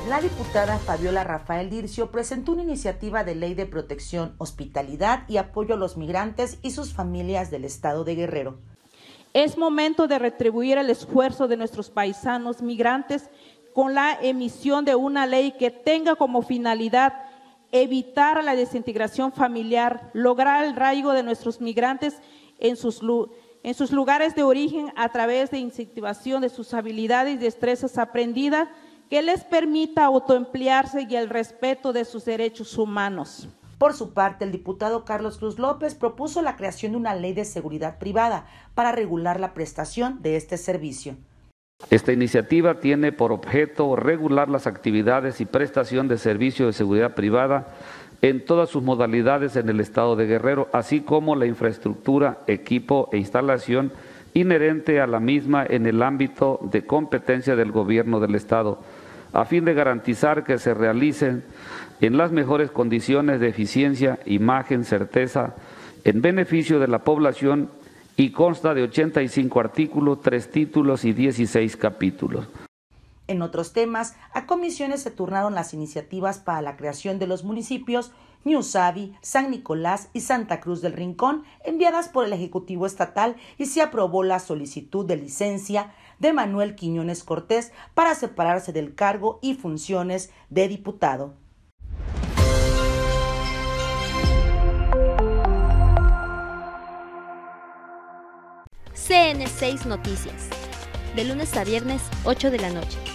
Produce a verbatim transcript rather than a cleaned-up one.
La diputada Fabiola Rafael Dircio presentó una iniciativa de ley de protección, hospitalidad y apoyo a los migrantes y sus familias del estado de Guerrero. Es momento de retribuir el esfuerzo de nuestros paisanos migrantes con la emisión de una ley que tenga como finalidad evitar la desintegración familiar, lograr el arraigo de nuestros migrantes en sus, en sus lugares de origen a través de incentivación de sus habilidades y destrezas aprendidas que les permita autoemplearse y el respeto de sus derechos humanos. Por su parte, el diputado Carlos Cruz López propuso la creación de una ley de seguridad privada para regular la prestación de este servicio. Esta iniciativa tiene por objeto regular las actividades y prestación de servicio de seguridad privada en todas sus modalidades en el estado de Guerrero, así como la infraestructura, equipo e instalación inherente a la misma en el ámbito de competencia del gobierno del estado, a fin de garantizar que se realicen en las mejores condiciones de eficiencia, imagen, certeza, en beneficio de la población, y consta de ochenta y cinco artículos, tres títulos y dieciséis capítulos. En otros temas, a comisiones se turnaron las iniciativas para la creación de los municipios Ñusabi, San Nicolás y Santa Cruz del Rincón, enviadas por el Ejecutivo Estatal, y se aprobó la solicitud de licencia de Manuel Quiñones Cortés para separarse del cargo y funciones de diputado. C N seis Noticias, de lunes a viernes, ocho de la noche.